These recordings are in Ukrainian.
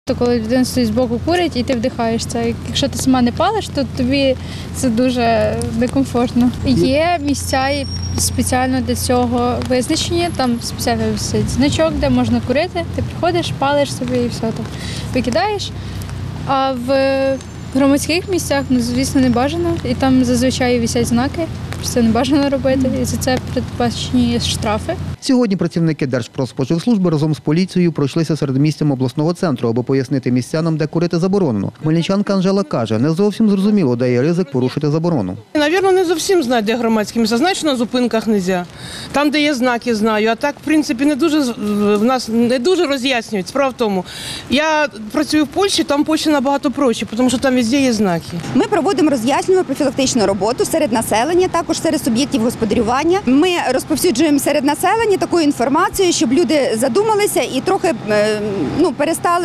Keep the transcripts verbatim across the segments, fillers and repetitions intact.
То коли людина стоїть збоку курить і ти вдихаєш це. Якщо ти сама не палиш, то тобі це дуже некомфортно. Є місця спеціально для цього визначені, там спеціально висить значок, де можна курити. Ти приходиш, палиш собі і все там викидаєш. А в громадських місцях, ну, звісно, не бажано. І там зазвичай висять знаки, що це не бажано робити. І за це передбачені штрафи. Сьогодні працівники Держпродспоживслужби разом з поліцією пройшлися середмістям обласного центру, аби пояснити містянам, де курити заборонено. Хмельничанка Анжела каже, не зовсім зрозуміло, де є ризик порушити заборону. Навірно, не зовсім знають, де громадські місця. Знають, що на зупинках не можна. Там, де є знаки, знаю. А так, в принципі, не дуже, в нас не дуже роз'яснюють. Справа в тому, я працюю в Польщі, там Польща набагато проще, тому що там везде є знаки. Ми проводимо роз'яснювальну профілактичну роботу серед населення, також серед суб'єктів господарювання. Ми розповсюджуємо серед населення таку інформацію, щоб люди задумалися і трохи ну, перестали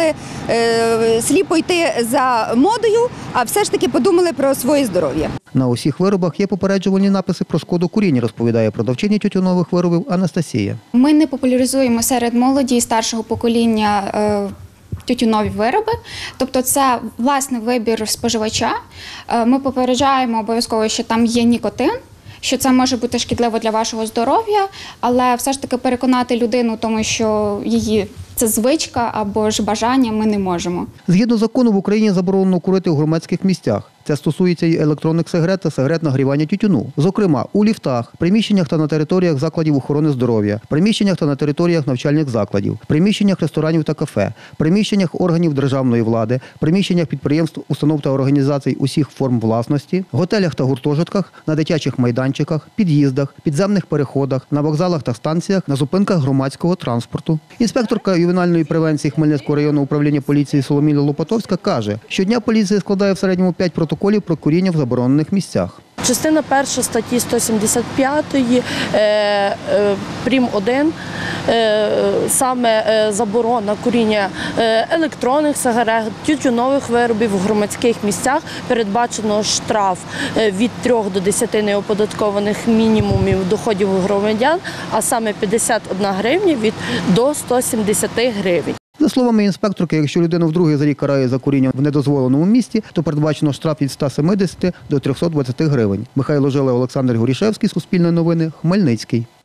е, сліпо йти за модою, а все ж таки подумали про своє здоров'я. На усіх виробах є попереджувальні написи про шкоду куріння, розповідає продавчиня тютюнових виробів Анастасія. Ми не популяризуємо серед молоді і старшого покоління тютюнові вироби, тобто це власний вибір споживача. Ми попереджаємо обов'язково, що там є нікотин, що це може бути шкідливо для вашого здоров'я, але все ж таки переконати людину в тому, що її це звичка або ж бажання, ми не можемо. Згідно закону, в Україні заборонено курити у громадських місцях. Це стосується і електронних сигарет та сигарет нагрівання тютюну. Зокрема, у ліфтах, приміщеннях та на територіях закладів охорони здоров'я, приміщеннях та на територіях навчальних закладів, приміщеннях ресторанів та кафе, приміщеннях органів державної влади, приміщеннях підприємств, установ та організацій усіх форм власності, готелях та гуртожитках, на дитячих майданчиках, під'їздах, підземних переходах, на вокзалах та станціях, на зупинках громадського транспорту. Інспекторка ювенальної превенції Хмельницького районного управління поліції Соломія Лопатовська каже, щодня поліція складає в середньому п'ять протоколів про куріння в заборонених місцях. Частина перша статті сто сімдесят п'ятої, е, е, прим. один, е, саме е, заборона куріння е, електронних сигарет, тютюнових виробів в громадських місцях, передбачено штраф е, від трьох до десяти неоподаткованих мінімумів доходів громадян, а саме п'ятдесят одна гривня від до ста сімдесяти гривень. За словами інспекторки, якщо людина вдруге за рік карає за куріння в недозволеному місці, то передбачено штраф від ста сімдесяти до трьохсот двадцяти гривень. Михайло Жила, Олександр Горішевський, Суспільне новини, Хмельницький.